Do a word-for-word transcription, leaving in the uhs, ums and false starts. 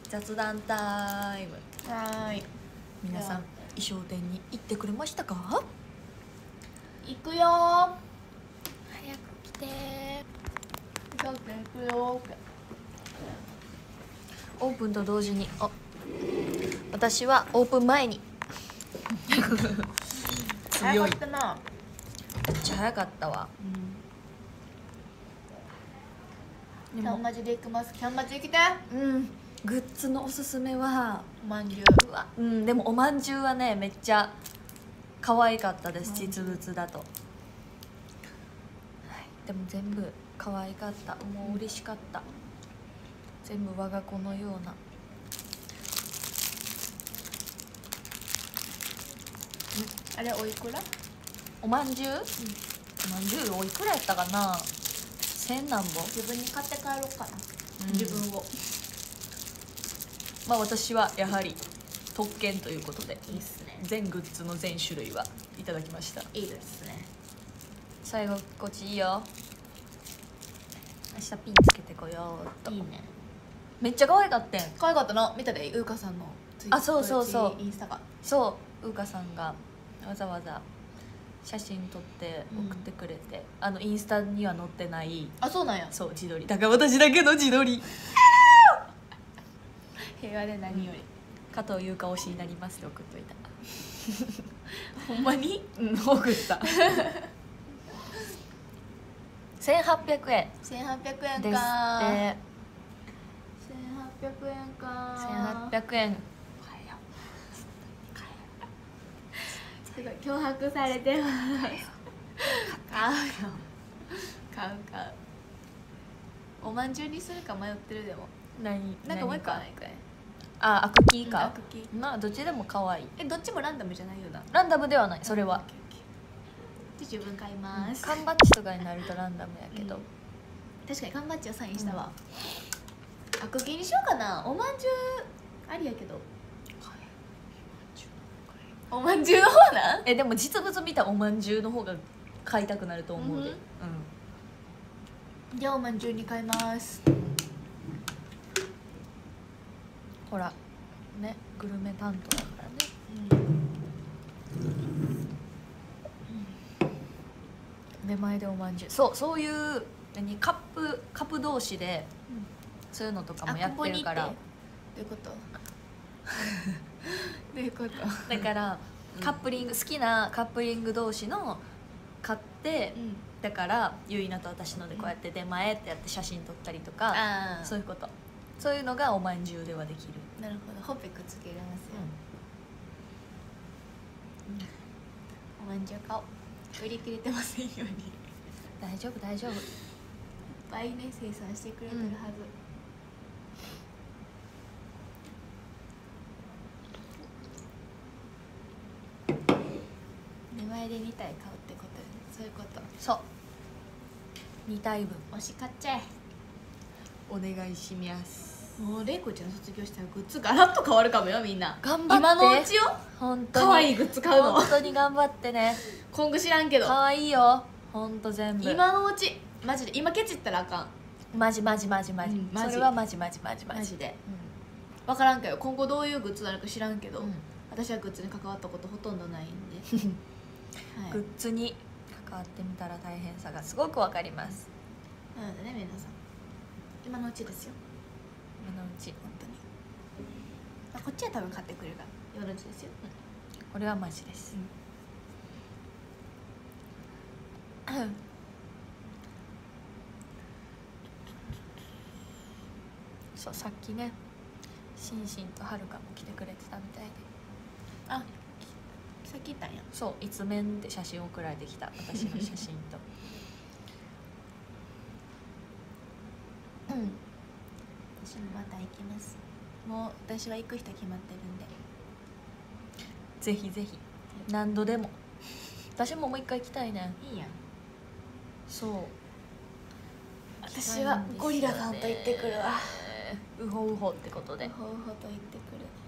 雑談タイム。 はーい。 皆さん衣装店に行ってくれましたか？ 行くよー。早く来てー。行くよー。 オープンと同時に、あ、私はオープン前に強い。 早かったな。 めっちゃ早かったわ。 キャンマジで行きます。キャンマジ行きて。 うん、グッズのおすすめはおまんじゅうわ、うん、でもおまんじゅうはねめっちゃ可愛かったです。実物だと、はい、でも全部可愛かった。もう嬉しかった。全部我が子のような。 あれおいくら？ おまんじゅう、うん、おまんじゅうおいくらやったかな。千何本。 自分に買って帰ろうかな、 うん、 自分を。 まあ私はやはり特権ということでいいっすね。 全グッズの全種類はいただきました。 いいですね。 最後こっちいいよ。明日ピンつけてこようっと。 いいね。 めっちゃ可愛かったん。 可愛かったな。見たで、うーかさんのツイあ、そうそうそう、 インスタが。 そううーかさんがわざわざ写真撮って送ってくれて、うん、あのインスタには載ってない。 あ、そうなんや。 そう、自撮りだから私だけの自撮り平和で何より、 うん、加藤優香推しになりますって送っといたほんまに？ うん、送ったせんはっぴゃくえんせんはっぴゃくえんかですって。せんはっぴゃくえんか。 せんはっぴゃくえん。 すごい脅迫されてます。買うよ。買う買う。おまんじゅうにするか迷ってる。でも何なんかもう一個はないかい。 あ、アクキーか、 うん、アクキー。 まあどっちでも可愛い。 え、どっちもランダムじゃないよな。 ランダムではない、それは。 で自分買います。 缶バッジとかになるとランダムやけど、うん、 確かに缶バッジはサインしたわ。うん、アクキーにしようかな。おまんじゅうありやけど。おまんじゅうの方なん？ え、でも実物見たおまんじゅうの方が買いたくなると思うで。うん、 うん、じゃあおまんじゅうに買います。 ほらね、グルメ担当だからね。うん、出前でおまんじゅう、そう、そういう何カップカップ同士で、うん、そういうのとかもやってるから。 どういうことどういうことだからカップリング、好きなカップリング同士の買って、うん、だからゆいなと私のでこうやって出前ってやって写真撮ったりとか、うん、そういうこと、そういうのがおまんじゅうではできる。 なるほど、ほっぺくっつけられますよ、うんうん、おまんじゅう買おう。売り切れてませんように大丈夫大丈夫、いっぱいね生産してくれてるはず、うん、出前でにたい買うってことで、そういうこと。 そうにたいぶん推し買っちゃえ。 お願いします。 もうれいこちゃん卒業したらグッズガラッと変わるかもよ。みんな頑張って、 今のうちよ。 本当に可愛いグッズ買うの本当に頑張ってね今後知らんけど可愛いよ、本当全部今のうち。マジで今ケチったらあかん。 マジマジマジマジ、うん、マジそれはマジマジマジマジマジで、うん、分からんかよ。今後どういうグッズなのか知らんけど、うん、私はグッズに関わったことほとんどないんで、 はい、グッズに関わってみたら大変さがすごくわかります。 なのでね、皆さん今のうちですよ。 今のうち、 本当に、まあ、こっちは多分買ってくれるから今のうちですよ、 うん、これはマジです、うん、そう、さっきねシンシンとはるかも来てくれてたみたいで。 あ、さっき言ったんや。 そう、一面で写真送られてきた、私の写真とうん、私もまた行きます。もう私は行く人決まってるんで、 ぜひぜひ何度でも。私ももう一回行きたいね。 いいやん。 そう、 私はゴリラさんと行ってくるわ。 ウホウホってことで、 ウホウホと行ってくる。